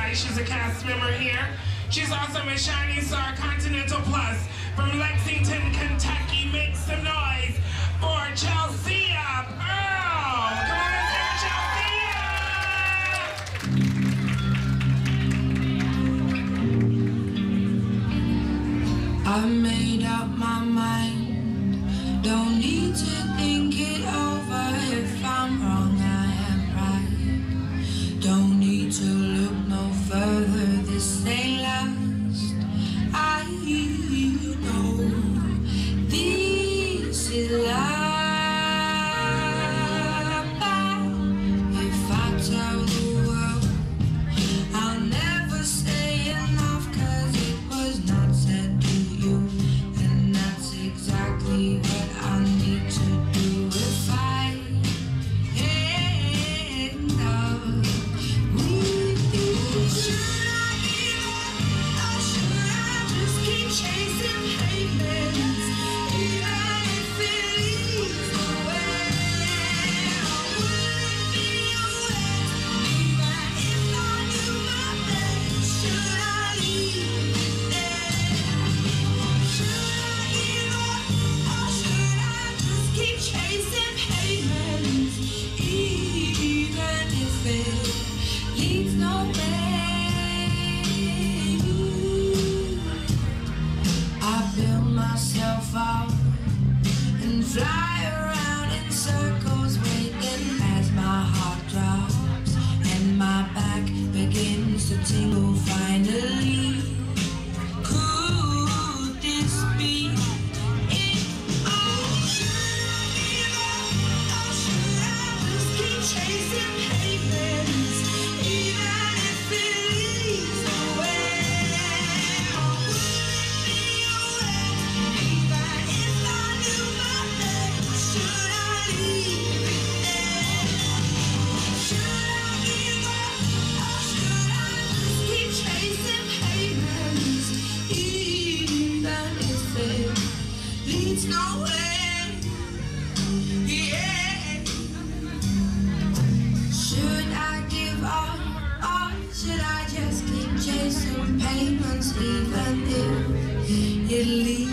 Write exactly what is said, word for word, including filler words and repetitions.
tonight. She's a cast member here. She's also a Shining Star Continental Plus from Lexington, Kentucky. Make some noise for Chelsea Pearl. Come on, let's hear Chelsea. I made up my mind. Don't need to think it over. If I'm wrong, I am right. Don't need to look no further. This ain't last. I know this is life. If I tell the world, I'll never say enough, 'cause it was not said to you, and that's exactly what I need to do if I end up with you. Should I give up, or should I just keep chasing pavements, even if it leads nowhere? Or would it be a way, even if I knew my best? Should I leave it there? Should I give up, or should I just keep chasing pavements, even if it leads nowhere? I build myself up and fly around in circles, waiting as my heart drops and my back begins to tingle. Finally, could this be it? Oh, should I give up, or should I just keep chasing pavements, even if it leads nowhere? Or would it be a way, even if I knew my best? Should I leave it there? Should I give up, or should I just keep chasing pavements, even if it leads nowhere? Yeah. Should I give up, or should I just keep chasing pavements, even if it leads